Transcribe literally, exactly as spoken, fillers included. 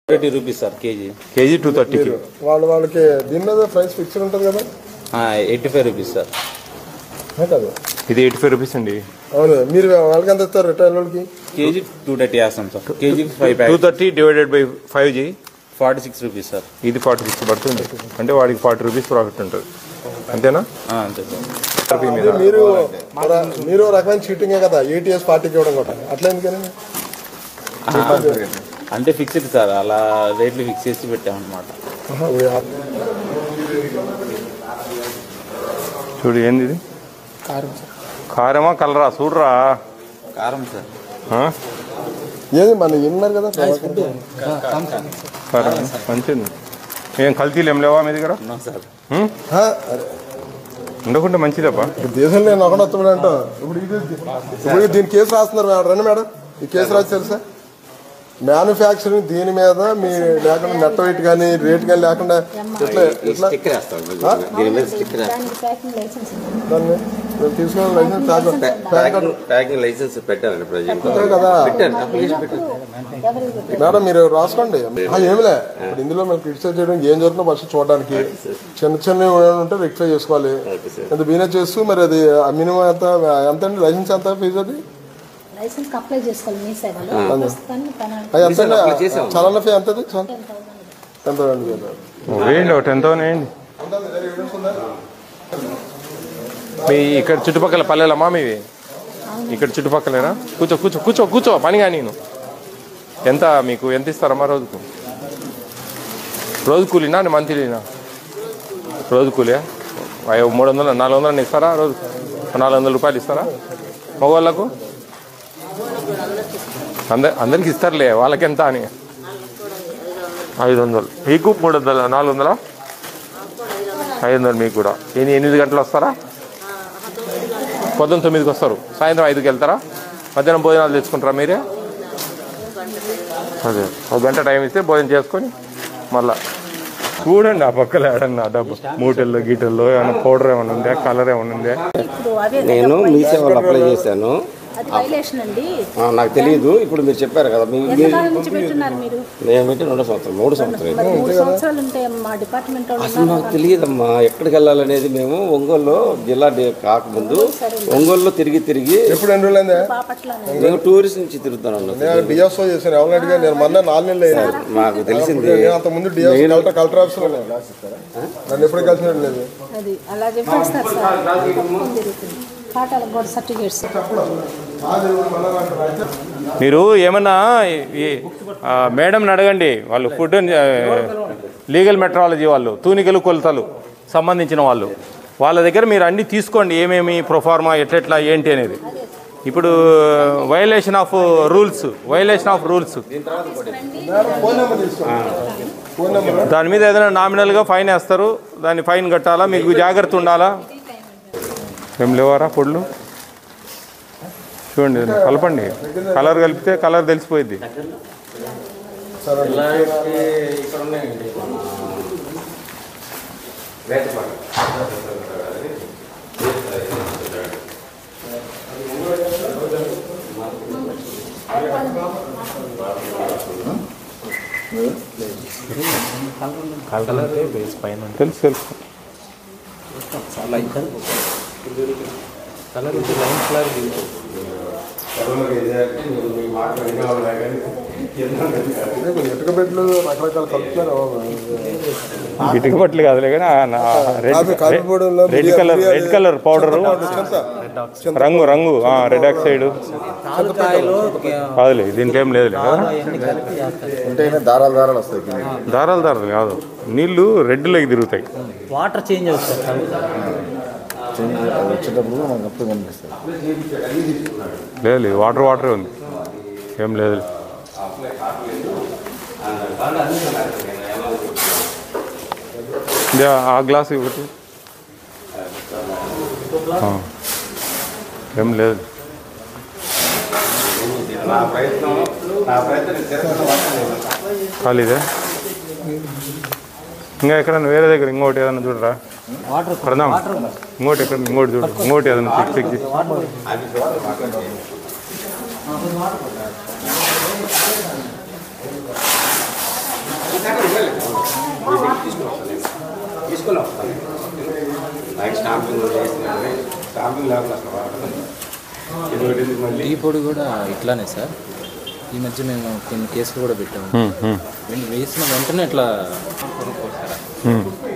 Thirty rupees sir KG KG two థర్టీకి వాళ్ళ వాళ్ళకి దీని మీద ప్రైస్ ఫిక్స్డ్ ఉంటుంది కదా. Eighty five rupees sir. కదా ఇది ఎయిటీ ఫైవ్ రూపీస్ అండి. అవును, మీరు వాళ్ళకి ఎంత ఇస్తారు రిటైల్ వాళ్ళకి? కేజీ టూ థర్టీ వేస్తాం సార్. KG five two thirty divided by five జీ ఫార్టీ సిక్స్ రూపీస్ సార్. ఇది ఫార్టీ సిక్స్ పడుతుంది అంటే వాడికి ఫార్టీ రూపీస్ ప్రాఫిట్ ఉంటుంది అంతేనా? అంతే సార్. మీరు మీరు రకమైన చీటింగే కదా ఏటీఎస్ పార్టీకి ఇవ్వడం కూడా, అట్లా ఎందుకని? అంటే ఫిక్స్డ్ సార్, అలా రేట్లు ఫిక్స్ చేసి పెట్టామన్నమాట. చూడు ఏంది ఇది, కారమా కలరా చూడరా? కారం సార్. ఏది మన విన్నారు కదా కారం మంచిది. ఏం కల్తీలు ఏం లేవా మీ దగ్గర? ఉండకుండా మంచిదప్ప. దేశంలో నేను ఒకటి వస్తున్నాడు అంట. ఇప్పుడు ఇది ఇప్పుడు దీని కేసు రాస్తున్నారు మేడం. రండి మేడం, ఈ కేసు రాసి తెలుసా? మ్యానుఫ్యాక్చరింగ్ దీని మీద మీ లేకుండా నెట్ వెయిట్ కానీ రేట్ కానీ లేకుండా ఎట్లా ఎట్లా తీసుకుని లైసెన్స్ పెట్టారండి కదా మేడం, మీరు రాసుకోండి. ఏమిలే ఇప్పుడు ఇందులో మేము క్రిటిసైజ్ చేయడం ఏం జరుగుతుందో ఫస్ట్ చూడడానికి చిన్న చిన్న ఉంటే రెక్టిఫై చేసుకోవాలి. ఎంత బీనే చేస్తూ మరి అది మినిమం ఎంత ఎంత అండి లైసెన్స్ ఎంత ఫీజు? అది లైసెన్స్ అప్లై చేసుకోవాలి మీ సేవలో. చలన ఫీ ఎంత? ఎంత వేయండి ఒకటి ఎంత వేయండి. మీ ఇక్కడ చుట్టుపక్కల పల్లెలమ్మా మీవి? ఇక్కడ చుట్టుపక్కలేనా? కూర్చో కూర్చో కూర్చో కూర్చో పనిగా. నేను ఎంత మీకు ఎంత ఇస్తారమ్మా రోజుకు? రోజు కూలీనా మంత్లీనా? రోజు కూలియా? మూడు వందలు నాలుగు వందలు ఇస్తారా రోజు? నాలుగు వందల రూపాయలు ఇస్తారా మగవాళ్ళకు? అందరి అందరికి ఇస్తారులే, వాళ్ళకి ఎంత అని. ఐదు వందలు మీకు, మూడు వందల నాలుగు వందల ఐదు వందలు మీకు కూడా. ఎన్ని ఎనిమిది గంటలు వస్తారా? పొద్దున్న తొమ్మిదికి వస్తారు, సాయంత్రం ఐదుకి వెళ్తారా? మధ్యాహ్నం భోజనాలు తెచ్చుకుంటారా మీరే? అదే ఒక గంట టైం ఇస్తే భోజనం చేసుకొని మళ్ళా చూడండి ఆ పక్కల ఏడన్నా డబ్బు మూటల్లో గీటల్లో ఏమైనా పౌడర్ ఏమైనా ఉందా, కలర్ ఏమైనా ఉందా? నేను మీ సేవలో అప్లై చేశాను, నాకు తెలియదు. ఇప్పుడు మీరు చెప్పారు కదా, మేము పెట్టి రెండో సంవత్సరం మూడు సంవత్సరాలు అసలు నాకు తెలియదమ్మా ఎక్కడికి వెళ్ళాలనేది. మేము ఒంగోలులో జిల్లా కాకముందు ఒంగోలులో తిరిగి తిరిగి ఎప్పుడు ఎన్ని రోజులు మేము టూరిస్ట్ నుంచి తిరుగుతాను. మాకు తెలిసింది కలెక్టర్ ఆఫీస్ నన్ను ఎప్పుడు కలిసినట్టు లేదు. మీరు ఏమన్నా మేడంని అడగండి, వాళ్ళు ఫుడ్ లీగల్ మెట్రాలజీ వాళ్ళు, తూనికలు కొలతలు సంబంధించిన వాళ్ళు. వాళ్ళ దగ్గర మీరు అన్నీ తీసుకోండి, ఏమేమి ప్రొఫార్మా ఎట్లెట్లా ఏంటి అనేది. ఇప్పుడు violation of rules violation of rules దాని మీద ఏదైనా నామినల్గా ఫైన్ వేస్తారు, దాన్ని ఫైన్ కట్టాలా, మీకు జాగ్రత్త ఉండాలా. ఏం లేవారా పొడులు? చూడండి కలపండి, కలర్ కలిపితే కలర్ తెలిసిపోయింది. తెలుసు తెలుసు ఇటుక బట్టలు కాదులే కానీ red colour red colour powder రంగు రంగు రెడ్ ఆక్సైడ్ కాదులే, దీంట్లో ఏం లేదులే. దారాలు దారాలు వస్తాయి, దారాలు దారాలు కాదు, నీళ్లు రెడ్లోకి తిరుగుతాయి. వాటర్ చేంజ్ అవుతుంది వచ్చేటప్పుడు మనకు అప్పుడు కనిపిస్తుంది. లేదు వాటర్ వాటరే ఉంది, ఏం లేదు. ఆ గ్లాస్ ఒకటి ఏం లేదు. ఖాళీదే. ఇంకా ఎక్కడన్నా వేరే దగ్గర ఇంకోటి ఏదన్నా చూడరా? ప్రధానం ఇంకోటి ఎక్కడ ఇంకోటి చూడు, ఇంకోటి ఏదన్నా చెక్ చెక్ వస్తాను నేను తీసుకొని వస్తాను నాకు స్టాంపింగ్ చేస్తున్నాను స్టాంపింగ్ లేకుండా అసలు వాడతాను ఇది ఒకటి మళ్ళీ టీ పొడి కూడా ఇట్లానే సార్. ఈ మధ్య మేము కొన్ని కేసులు కూడా పెట్టాము. వేసిన వెంటనే ఇట్లా కొనుక్కోసారా